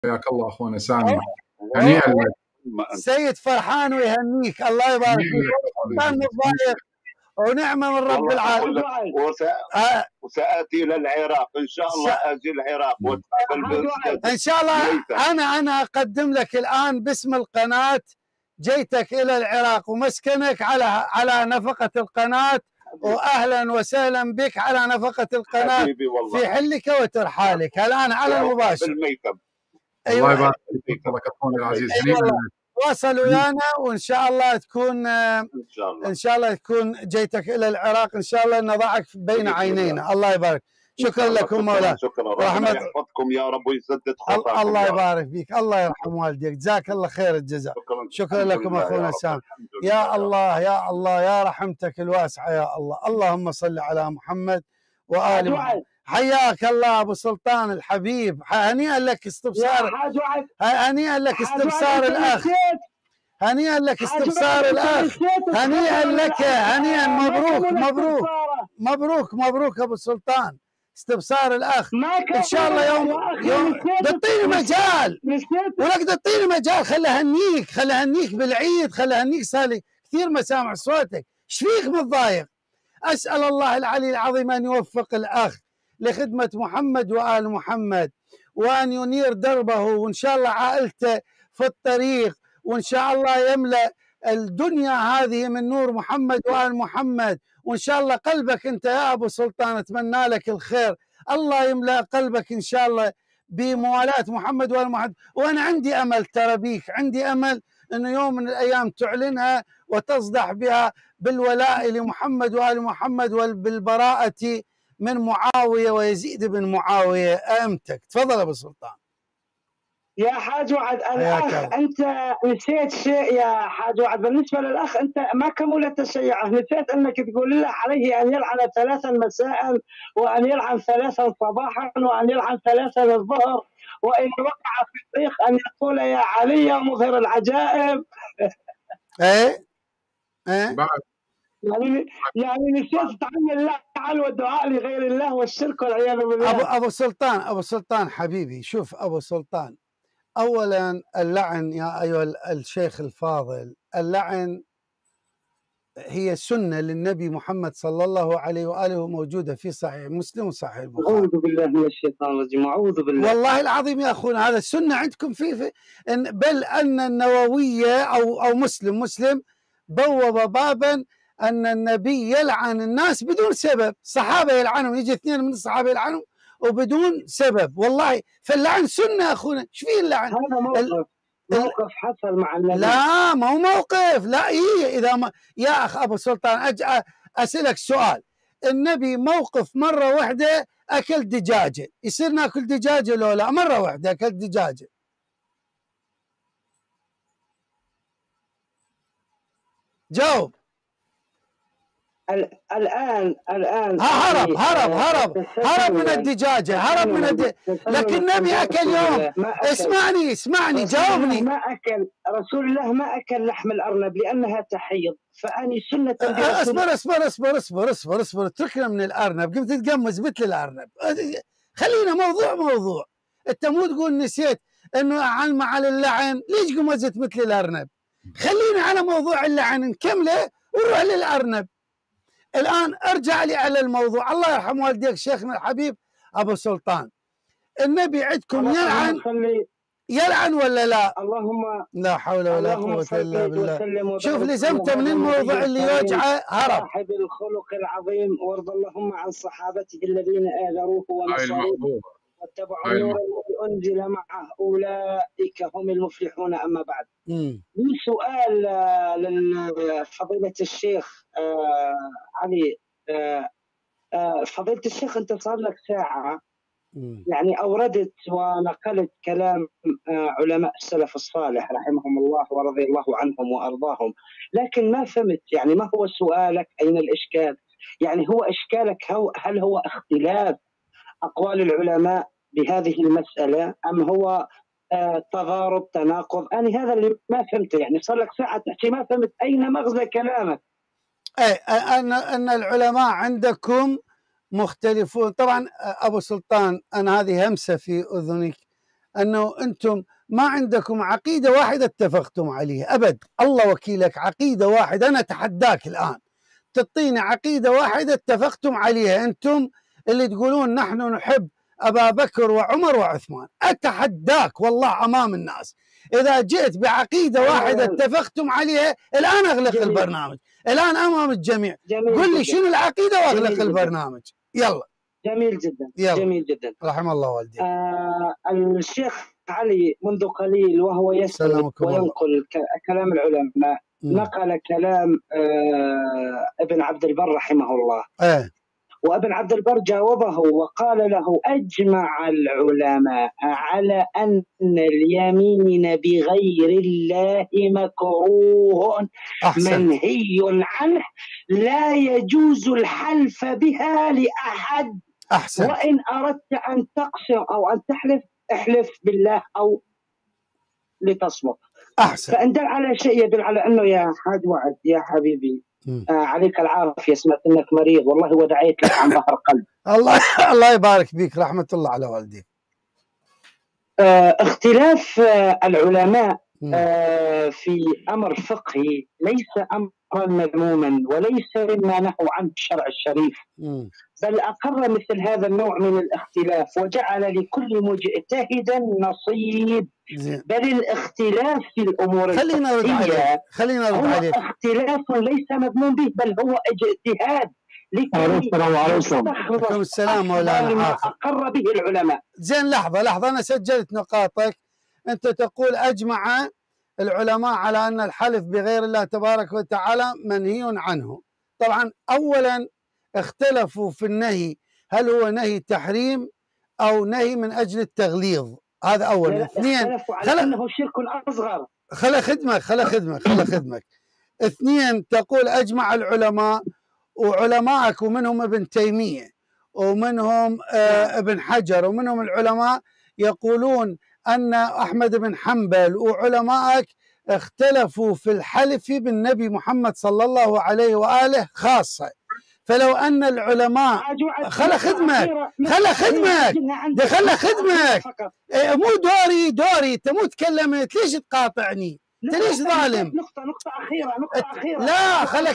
حياك الله اخونا سامي، هنيئا لك. سيد فرحان ويهنيك، الله يبارك فيك. كان متضايق ونعمه من رب العالمين. وسآتي إلى العراق إن شاء الله، أجي العراق وأتقابل إن شاء الله. أنا أقدم لك الآن باسم القناة جيتك إلى العراق ومسكنك على نفقة القناة، وأهلا وسهلا بك على نفقة القناة في حلك وترحالك الآن على المباشر. الله يبارك فيك اخونا العزيز، واصل ويانا وان شاء الله تكون ان شاء الله تكون جيتك الى العراق ان شاء الله نضعك بين عينينا. الله يبارك. شكرا لكم مولانا. رحمة يحفظكم يا رب ويسدد خطاكم. الله يبارك فيك، الله يرحم والديك، جزاك الله خير الجزاء. شكرا لكم اخونا سام. يا الله يا الله يا رحمتك الواسعه يا الله. اللهم صل على محمد وآل محمد. حياك الله ابو سلطان الحبيب، هنيئا لك استبصار، هنيئا لك استبصار الاخ، هنيئا لك استبصار الاخ، هنيئا لك، هنيئا، مبروك مبروك مبروك مبروك ابو سلطان استبصار الاخ. ان شاء الله يوم تعطيني مجال، ولك تعطيني مجال، خلي اهنيك بالعيد، خلي اهنيك، صار كثير ما سامع صوتك، ايش فيك متضايق؟ اسال الله العلي العظيم ان يوفق الاخ لخدمة محمد وآل محمد، وأن ينير دربه، وإن شاء الله عائلته في الطريق، وإن شاء الله يملأ الدنيا هذه من نور محمد وآل محمد. وإن شاء الله قلبك أنت يا أبو سلطان أتمنى لك الخير، الله يملأ قلبك إن شاء الله بموالاة محمد وآل محمد. وأنا عندي أمل، ترى بيك عندي أمل أنه يوم من الأيام تعلنها وتصدح بها بالولاء لمحمد وآل محمد وبالبراءة من معاوية ويزيد بن معاوية أمتك. تفضل أبو سلطان. يا حاج وعد الأخ، أنت نسيت شيء يا حاج وعد. بالنسبة للأخ أنت ما كملت الشيعة، نسيت أنك تقول له عليه أن يلعن 3 مساء، وأن يلعن 3 صباحا، وأن يلعن 3 الظهر، وإن وقع في الطريق أن يقول يا علي يا مظهر العجائب. يعني نسيت تعمل اللعن والدعاء لغير الله والشرك والعياذ بالله. أبو سلطان حبيبي، شوف أبو سلطان، أولا اللعن يا أيها الشيخ الفاضل، اللعن هي سنة للنبي محمد صلى الله عليه وآله، موجودة في صحيح مسلم وصحيح البخاري. أعوذ بالله من الشيطان الرجيم، أعوذ بالله. والله العظيم يا أخونا هذا السنة عندكم في بل أن النووية أو مسلم بوب بابا أن النبي يلعن الناس بدون سبب، صحابة يلعنهم، يجي 2 من الصحابة يلعنهم وبدون سبب، والله. فاللعن سنة أخونا، ايش فيه اللعن؟ هذا موقف حصل مع النبي. لا ما هو موقف، لا إذا ما يا أخ أبو سلطان أسألك سؤال، النبي موقف مرة واحدة أكل دجاجة، يصير ناكل دجاجة لو لا؟ مرة واحدة أكل دجاجة، جاوب. الآن هرب من الدجاجة، هرب من لكن النبي أكل يوم. اسمعني جاوبني. ما أكل رسول الله، ما أكل لحم الأرنب لأنها تحيض، فأني سنة. اصبر اتركنا من الأرنب، قمت تتقمز مثل الأرنب، خلينا موضوع. أنت مو تقول نسيت إنه على اللعن، ليش قمزت مثل الأرنب؟ خلينا على موضوع اللعن نكمله ونروح للأرنب. الآن ارجع لي على الموضوع. الله يرحم والديك شيخنا الحبيب أبو سلطان، النبي عندكم يلعن ولا لا؟ اللهم لا حول ولا قوة إلا بالله. شوف لزمته من الموضوع اللي يوجعه، هرب. صاحب الخلق العظيم، وارض اللهم عن صحابته الذين آذروه ونصروه واتبعوا النور الذي أنزل معه، أولئك هم المفلحون. أما بعد، لي سؤال لفضيلة الشيخ علي. فضيلة الشيخ، أنت صار لك ساعة يعني أوردت ونقلت كلام علماء السلف الصالح رحمهم الله ورضي الله عنهم وأرضاهم، لكن ما فهمت يعني ما هو سؤالك؟ أين الإشكال؟ يعني هو إشكالك هل هو اختلاف أقوال العلماء بهذه المسألة، أم هو تضارب تناقض؟ أنا هذا اللي ما فهمته، يعني صار لك ساعة تحكي ما فهمت أين مغزى كلامك. أن العلماء عندكم مختلفون طبعا. أبو سلطان، أنا هذه همسة في أذنك، أنه أنتم ما عندكم عقيدة واحدة اتفقتم عليها أبد. الله وكيلك، عقيدة واحدة. أنا أتحداك الآن تعطيني عقيدة واحدة اتفقتم عليها أنتم اللي تقولون نحن نحب أبا بكر وعمر وعثمان. أتحداك والله أمام الناس، إذا جئت بعقيدة واحدة اتفقتم عليها الآن أغلق البرنامج، الآن أمام الجميع قل لي شنو العقيدة وأغلق البرنامج. يلا. جميل جدا. يلا. جميل جدا. رحم الله والديك. الشيخ علي منذ قليل وهو يسأل وينقل كلام العلماء نقل كلام ابن عبد البر رحمه الله. وابن عبد البر جاوبه وقال له: أجمع العلماء على أن اليمين بغير الله مكروه منهي عنه، لا يجوز الحلف بها لأحد. أحسن. وإن أردت أن تقسم أو أن تحلف احلف بالله أو لتصمت. أحسن. فإن دل على شيء يدل على أنه يا حاج وعد يا حبيبي عليك العافية، سمعت أنك مريض والله ودعيت لك عن ظهر قلب. الله يبارك بيك، رحمة الله على والديك. اختلاف العلماء في أمر فقهي ليس أمرا مذموما وليس مما نهوا عنه الشرع الشريف، بل أقر مثل هذا النوع من الاختلاف وجعل لكل مجتهد نصيب. بل الاختلاف في الأمور الفقهية هو اختلاف ليس مذموم به، بل هو اجتهاد السلام عليكم. وعليكم السلام مولانا. أقر به العلماء. زين، لحظة أنا سجلت نقاطك. أنت تقول أجمع العلماء على أن الحلف بغير الله تبارك وتعالى منهي عنه. طبعا أولا اختلفوا في النهي، هل هو نهي تحريم أو نهي من أجل التغليظ؟ هذا أولا. اثنين، أنه شرك أصغر. خلا خدمك. اثنين، تقول أجمع العلماء، وعلماءك ومنهم ابن تيمية ومنهم ابن حجر ومنهم العلماء يقولون أن أحمد بن حنبل وعلمائك اختلفوا في الحلف بالنبي محمد صلى الله عليه وآله خاصة. فلو أن العلماء خلا خدمك مو دوري أنت مو تكلمت، ليش تقاطعني؟ أنت ليش ظالم؟ نقطة أخيرة. لا، خلا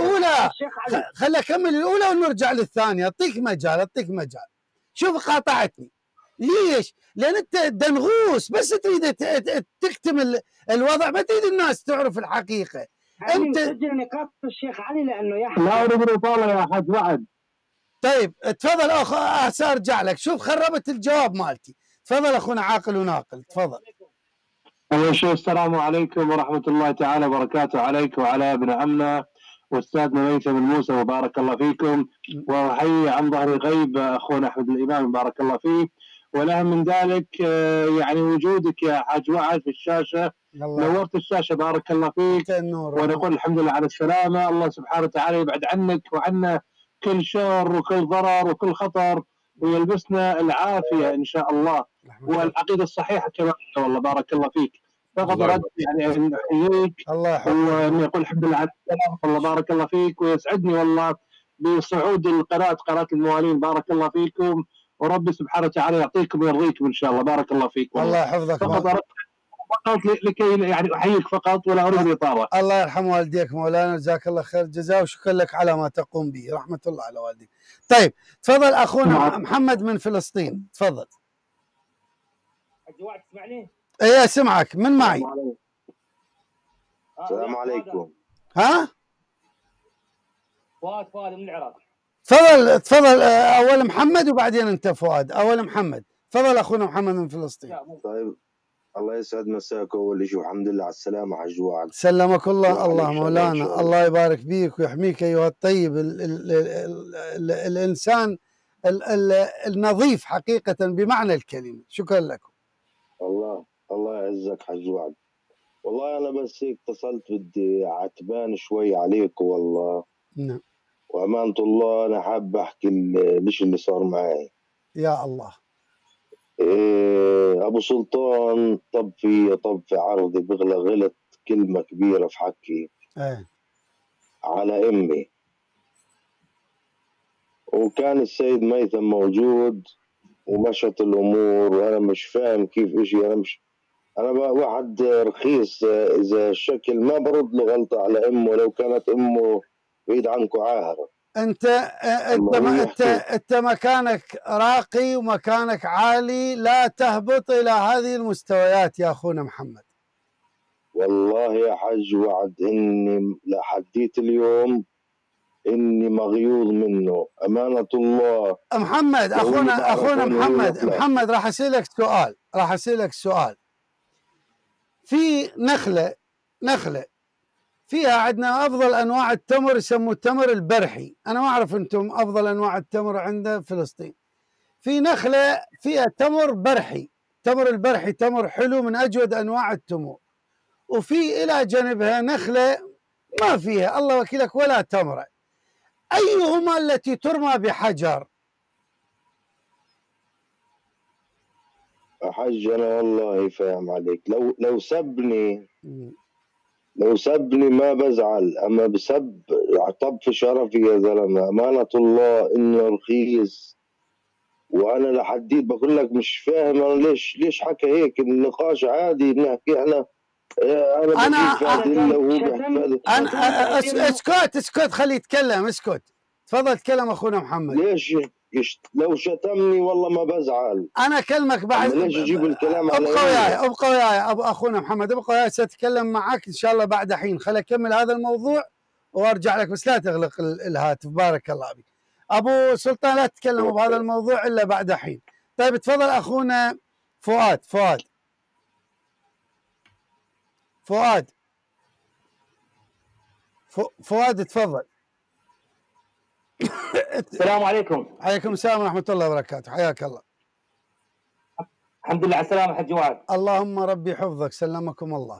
أكمل الأولى ونرجع للثانية. أعطيك مجال. شوف قاطعتني ليش؟ لأن أنت دنغوس، بس تريد تكتم الوضع، ما تريد الناس تعرف الحقيقة. أنت سجل نقاط الشيخ علي لأنه لا أريد إطالة يا حاج وعد. طيب تفضل سأرجع لك. شوف خربت الجواب مالتي. تفضل أخونا عاقل وناقل، تفضل. أول شيء السلام عليكم ورحمة الله تعالى وبركاته عليك وعلى ابن عمنا واستاذنا ميثم الموسى وبارك الله فيكم. وأحيي عن ظهر غيب أخونا أحمد الإمام بارك الله فيه. والأهم من ذلك يعني وجودك يا حاج وعد في الشاشة، نورت الشاشة بارك الله فيك. ونقول الحمد لله على السلامة. الله سبحانه وتعالى يبعد عنك وعنا كل شر وكل ضرر وكل خطر ويلبسنا العافية إن شاء الله والعقيدة الصحيحة كما والله بارك الله فيك. فقط أردت يعني أن أحييك وأن يقول الحمد لله على السلامة. والله بارك الله فيك، ويسعدني والله بصعود قناة الموالين بارك الله فيكم، وربي سبحانه وتعالى يعطيكم ويرضيكم إن شاء الله بارك الله فيكم. الله يحفظك. فقط لكي يعني أحييك فقط ولا أريد إطالة. الله يرحم والديك مولانا، جزاك الله خير الجزاء وشكرا لك على ما تقوم به، رحمة الله على والديك. طيب تفضل أخونا محمد من فلسطين، تفضل. الجواد تسمعني؟ إيه أسمعك، من معي؟ السلام عليكم. ها؟ فؤاد من العراق. تفضل أول محمد وبعدين أنت فؤاد. أول محمد، تفضل أخونا محمد من فلسطين. طيب الله يسعد مساك أول شيء، والحمد لله على السلامة حاج وعد. سلمك الله. الله مولانا، الله يبارك بيك ويحميك أيها الطيب الإنسان النظيف حقيقة بمعنى الكلمة. شكرا لكم. الله يعزك حاج وعد. والله أنا بس هيك اتصلت بدي عتبان شوي عليك والله. نعم. وأمانة الله أنا حاب أحكي ليش اللي صار معي. يا الله. أبو سلطان طب في عرضي بغلى غلط كلمة كبيرة في حكي على أمي، وكان السيد ميثم موجود ومشت الامور، وانا مش فاهم كيف اشي. انا واحد رخيص، اذا الشكل ما برد له غلطه على امه لو كانت امه بعيد عنكم عاهره. انت مكانك راقي ومكانك عالي، لا تهبط الى هذه المستويات يا اخونا محمد. والله يا حج وعد اني لحديت اليوم اني مغيوظ منه، امانه الله. محمد اخونا محمد راح اسالك سؤال. في نخله فيها عندنا افضل انواع التمر، يسموه التمر البرحي. انا ما اعرف انتم افضل انواع التمر عند فلسطين. في نخله فيها تمر برحي، تمر البرحي تمر حلو من اجود انواع التمور. وفي الى جانبها نخله ما فيها الله وكيلك ولا تمره. ايهما التي ترمى بحجر؟ حج انا والله فاهم عليك. لو سبني ما بزعل، اما بسب طب في شرفي يا زلمه. امانه الله انه رخيص، وانا لحديت بقول لك مش فاهم انا ليش حكى هيك. النقاش عادي نحكي احنا. اسكت خليه يتكلم. اسكت تفضل تكلم اخونا محمد. ليش لو شتمني والله ما بزعل. انا اكلمك بعد. ليش يجيب الكلام على ابقى وياي اخونا محمد، ابقى وياي ساتكلم معك ان شاء الله بعد حين. خليني اكمل هذا الموضوع وارجع لك، بس لا تغلق الهاتف. بارك الله بك ابو سلطان، لا تتكلموا بهذا الموضوع الا بعد حين. طيب تفضل اخونا فؤاد. فؤاد تفضل. السلام عليكم. عليكم السلام ورحمة الله وبركاته، حياك الله. الحمد لله على السلامة حج وعد. اللهم ربي حفظك، سلمكم الله.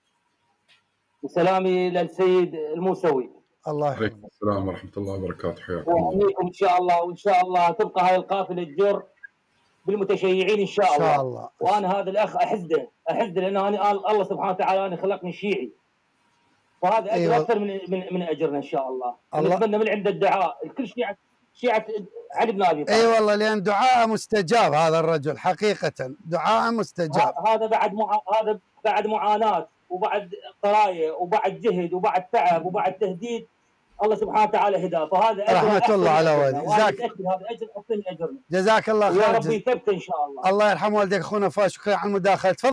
وسلامي للسيد الموسوي. الله يحفظك. عليكم السلام ورحمة الله وبركاته، حياكم الله. وأحييكم إن شاء الله، وإن شاء الله تبقى هاي القافلة الجر بالمتشيعين إن شاء الله. إن شاء الله. وأنا هذا الأخ أحزده لأنه أنا الله سبحانه وتعالى أنا خلقني شيعي، فهذا أجر أكثر من أجرنا إن شاء الله. نتمنى من عند الدعاء الكل شيعة علي بن أبي طالب. اي والله، لأن دعاء مستجاب هذا الرجل حقيقة، دعاء مستجاب. هذا بعد معاناة وبعد قراية وبعد جهد وبعد تعب وبعد تهديد الله سبحانه وتعالى هداه، فهذا رحمة الله على والديك. هذا أجر أكثر من أجرنا. جزاك الله خير. يا ربي ثبت إن شاء الله. الله يرحم والديك أخونا فؤاد، شكرا على المداخلة.